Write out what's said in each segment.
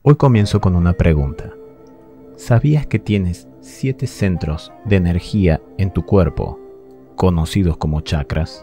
Hoy comienzo con una pregunta. ¿Sabías que tienes 7 centros de energía en tu cuerpo, conocidos como chakras?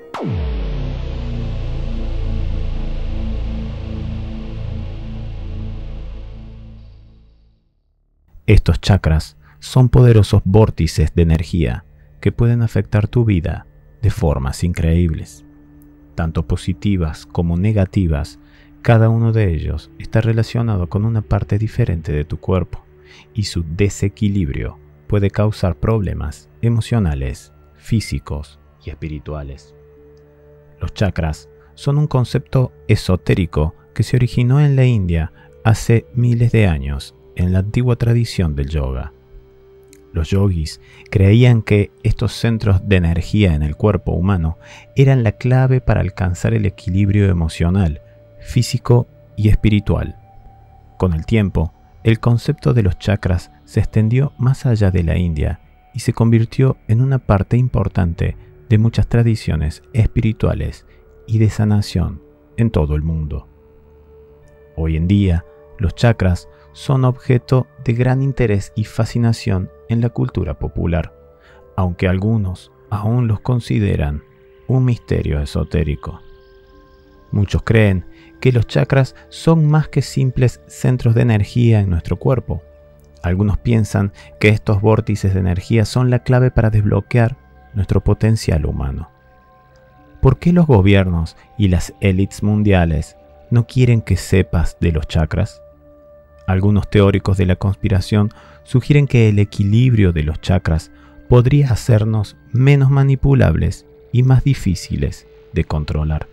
Estos chakras son poderosos vórtices de energía que pueden afectar tu vida de formas increíbles. Tanto positivas como negativas, cada uno de ellos está relacionado con una parte diferente de tu cuerpo y su desequilibrio puede causar problemas emocionales, físicos y espirituales. Los chakras son un concepto esotérico que se originó en la India hace miles de años en la antigua tradición del yoga. Los yogis creían que estos centros de energía en el cuerpo humano eran la clave para alcanzar el equilibrio emocional, físico y espiritual. Con el tiempo, el concepto de los chakras se extendió más allá de la India y se convirtió en una parte importante de muchas tradiciones espirituales y de sanación en todo el mundo. Hoy en día, los chakras son objeto de gran interés y fascinación en la cultura popular, aunque algunos aún los consideran un misterio esotérico. Muchos creen que los chakras son más que simples centros de energía en nuestro cuerpo. Algunos piensan que estos vórtices de energía son la clave para desbloquear nuestro potencial humano. ¿Por qué los gobiernos y las élites mundiales no quieren que sepas de los chakras? Algunos teóricos de la conspiración sugieren que el equilibrio de los chakras podría hacernos menos manipulables y más difíciles de controlar.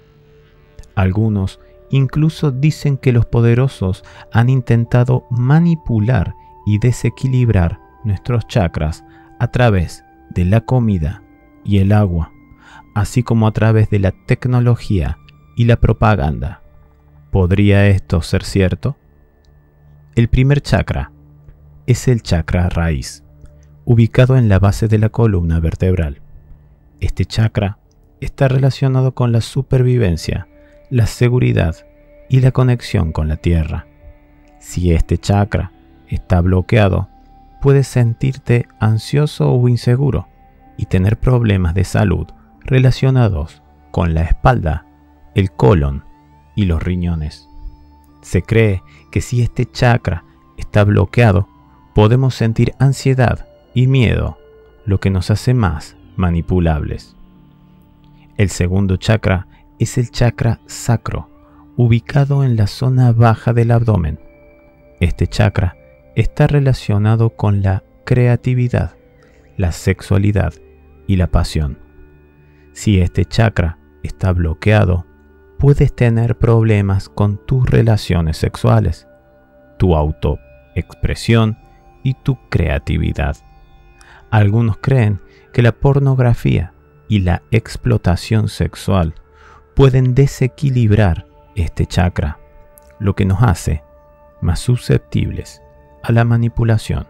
Algunos incluso dicen que los poderosos han intentado manipular y desequilibrar nuestros chakras a través de la comida y el agua, así como a través de la tecnología y la propaganda. ¿Podría esto ser cierto? El primer chakra es el chakra raíz, ubicado en la base de la columna vertebral. Este chakra está relacionado con la supervivencia, la seguridad y la conexión con la tierra. Si este chakra está bloqueado, puedes sentirte ansioso o inseguro y tener problemas de salud relacionados con la espalda, el colon y los riñones. Se cree que si este chakra está bloqueado, podemos sentir ansiedad y miedo, lo que nos hace más manipulables. El segundo chakra es el chakra sacro, ubicado en la zona baja del abdomen. Este chakra está relacionado con la creatividad, la sexualidad y la pasión. Si este chakra está bloqueado, puedes tener problemas con tus relaciones sexuales, tu autoexpresión y tu creatividad. Algunos creen que la pornografía y la explotación sexual pueden desequilibrar este chakra, lo que nos hace más susceptibles a la manipulación.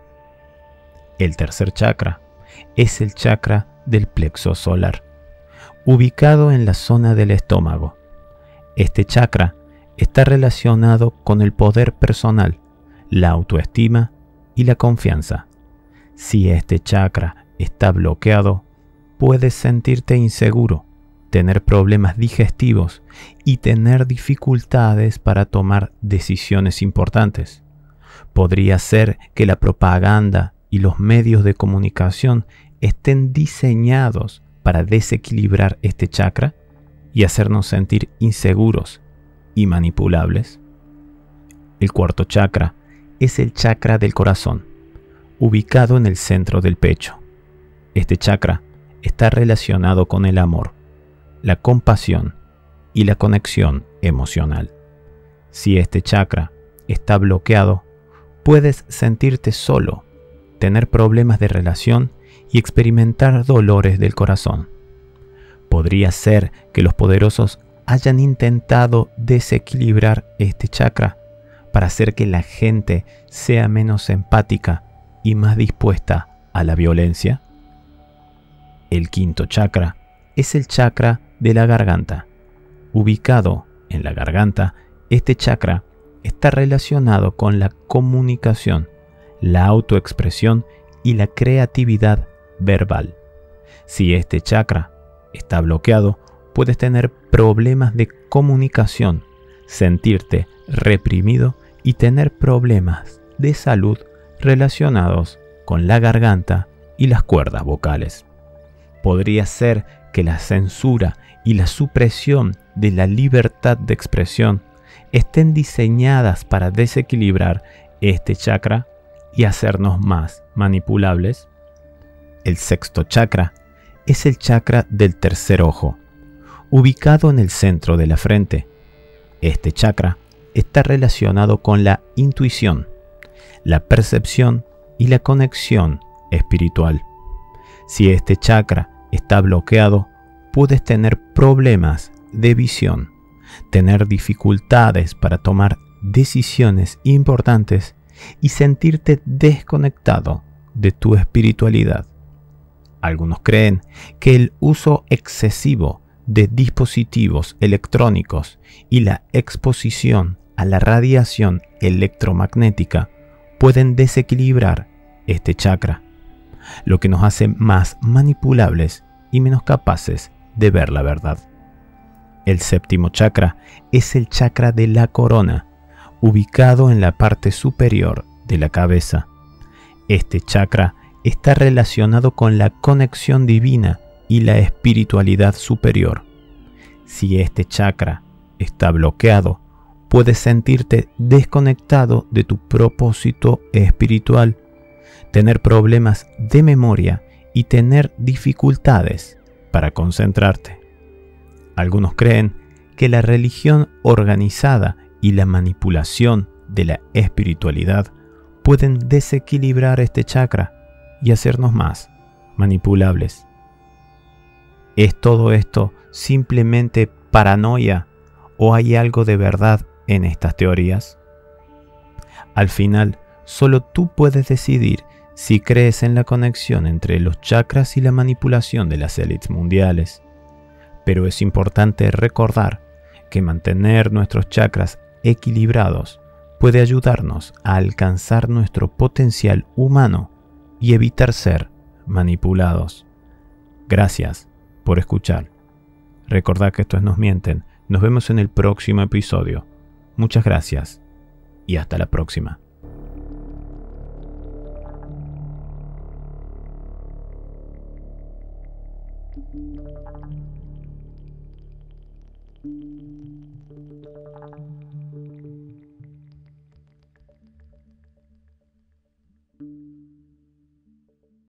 El tercer chakra es el chakra del plexo solar, ubicado en la zona del estómago. Este chakra está relacionado con el poder personal, la autoestima y la confianza. Si este chakra está bloqueado, puedes sentirte inseguro, tener problemas digestivos y tener dificultades para tomar decisiones importantes. Podría ser que la propaganda y los medios de comunicación estén diseñados para desequilibrar este chakra y hacernos sentir inseguros y manipulables. El cuarto chakra es el chakra del corazón, ubicado en el centro del pecho. Este chakra está relacionado con el amor, la compasión y la conexión emocional. Si este chakra está bloqueado, puedes sentirte solo, tener problemas de relación y experimentar dolores del corazón. Podría ser que los poderosos hayan intentado desequilibrar este chakra para hacer que la gente sea menos empática y más dispuesta a la violencia. El quinto chakra es el chakra de la garganta. Ubicado en la garganta, este chakra está relacionado con la comunicación, la autoexpresión y la creatividad verbal. Si este chakra está bloqueado, puedes tener problemas de comunicación, sentirte reprimido y tener problemas de salud relacionados con la garganta y las cuerdas vocales. Podría ser que la censura y la supresión de la libertad de expresión estén diseñadas para desequilibrar este chakra y hacernos más manipulables. El sexto chakra es el chakra del tercer ojo, ubicado en el centro de la frente. Este chakra está relacionado con la intuición, la percepción y la conexión espiritual. Si este chakra está bloqueado, puedes tener problemas de visión, tener dificultades para tomar decisiones importantes y sentirte desconectado de tu espiritualidad. Algunos creen que el uso excesivo de dispositivos electrónicos y la exposición a la radiación electromagnética pueden desequilibrar este chakra, lo que nos hace más manipulables y menos capaces de ver la verdad. El séptimo chakra es el chakra de la corona, ubicado en la parte superior de la cabeza. Este chakra está relacionado con la conexión divina y la espiritualidad superior. Si este chakra está bloqueado, puedes sentirte desconectado de tu propósito espiritual, tener problemas de memoria y tener dificultades para concentrarte. Algunos creen que la religión organizada y la manipulación de la espiritualidad pueden desequilibrar este chakra y hacernos más manipulables. ¿Es todo esto simplemente paranoia o hay algo de verdad en estas teorías? Al final, solo tú puedes decidir si crees en la conexión entre los chakras y la manipulación de las élites mundiales. Pero es importante recordar que mantener nuestros chakras equilibrados puede ayudarnos a alcanzar nuestro potencial humano y evitar ser manipulados. Gracias por escuchar. Recordad que estos nos mienten. Nos vemos en el próximo episodio. Muchas gracias y hasta la próxima.